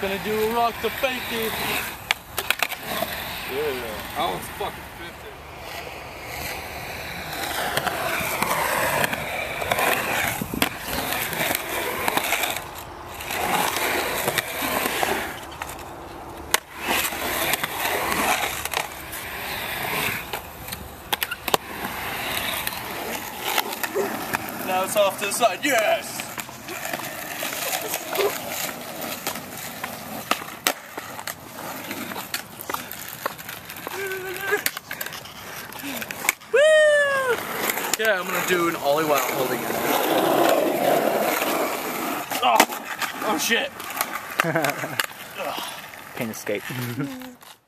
gonna do a rock the fakey. Yeah. I was fucking 50. Now it's off to the side. Yes! Woo! Yeah, I'm gonna do an ollie while holding it. Oh shit! Can't escape.